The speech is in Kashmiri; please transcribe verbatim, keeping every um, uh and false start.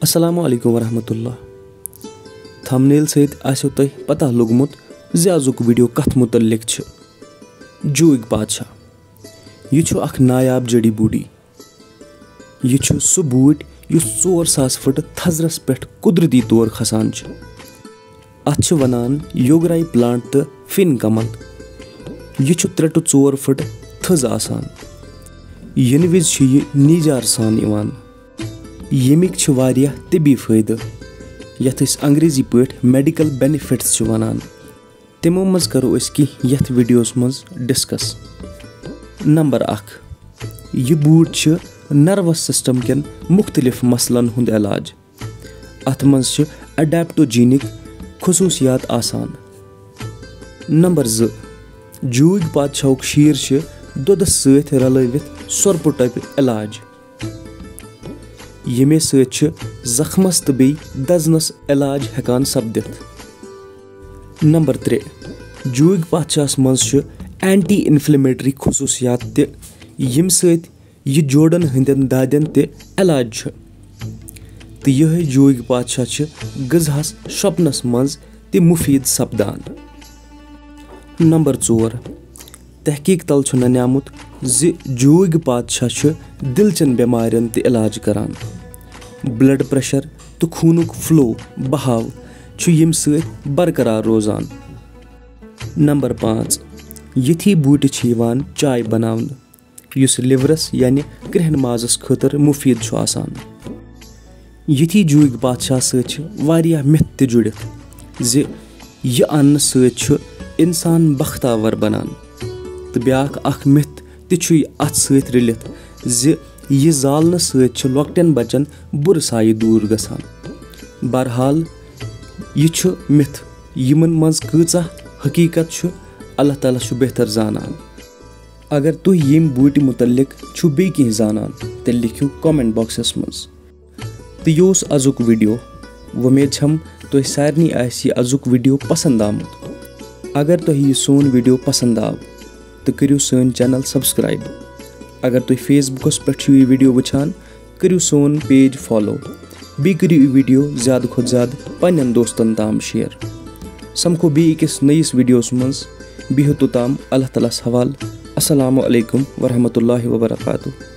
अस्सलामु अलैकुम वरहमतुल्लाह। थंबनेल सहित आसो तोह पता लोगमुत ज आजुक वीडियो कथ मुतल्लिक छ। जूग बादशाह यह अख नायाब जड़ी बूटी। यह सह बूट युस चोर सास फुट थजरस पे कुदरती तौर खसान छ। अथ वनान योगराई प्लांट तो फिन कमल। यह त्रे टू चोर फुट थज आसान। इन विज यह नीजार सान इवान। यमिक छ वारियाह तिबी फायदे यथ अस अंग्रेजी पट मेडिकल बेनिफिट्स छ वनान। तिमो मज करो अस कि यथ वीडियोस मज डिस्कस। नंबर अख यह बूट छ नर्वस सिस्टम केन मुख्तलिफ मसलन हुंद इलाज। अथ मज छ अडेप्टोजीनिक खसूसियात आसान। नंबर ज जूग बादशाह शीर छ दुधस सत रलवित सोरपु टप इलाज। यमे सत जख्मस तो बे दजनस इलाज हेकान सपदित। नंबर त्रे जूग बादशाह मज एंटी इन्फ्लेमेटरी खसूसियात ते यम सत यह जोड़न हंदन दादन ते इलाज छ। तो यह जूग बादशाह गजहस शपनस मज ते मुफीद सपदान। नंबर चोर तहकीक तल छ नन्यामुत ज जूग बादशाह दिलचन बेमारियन ते इलाज करान। ब्लड प्रेशर तो खूनुक फ्लो बहाव छु यम सत बरकरार रोजान। नंबर पाँच यथी बूट छ यवान चाय बनावन युस लिवरस यानी कृहन माजस खतर मुफीद छु आसान। यथी जूग बादशाह सत वारियाह मिथ ते जुड़ित ज यह अन्न सत छु इंसान बख्तावर बनान। तो ब्याख अख मिथ ते छु अथ सत रलित ज यह जालन सत छु लॉकटेन बचन बुर साय दूर गसान। बहरहाल यह छु मिथ यमन मज कचा हकीकत छु अल्लाह ताला छु बेहतर जानान। अगर तुह यम बूट मुतल्लिक छु बे कह जानान तेल लिखियो कमेंट बॉक्सस मज। तो यह अजुक वीडियो उम्मीद छम तुह सारनी आसि अजुक वीडियो पसंद आमुत। अगर तुह यह सोन वीडियो पसंद आव तो करियो सोन चैनल सब्सक्राइब। अगर तुह फेसबुकस पे यह वीडियो वुचान करियो सोन पेज फॉलो। बे करियो यह वीडियो ज़्यादा खुद ज़्यादा पन्न दोस्तन ताम शेयर। समखो बे अकिस नयिस वीडियोस मज बिहो तोताम अल्लाह तालास हवाल। अस्सलामु अलैकुम वरहमतुल्लाहि वबरकातुहू।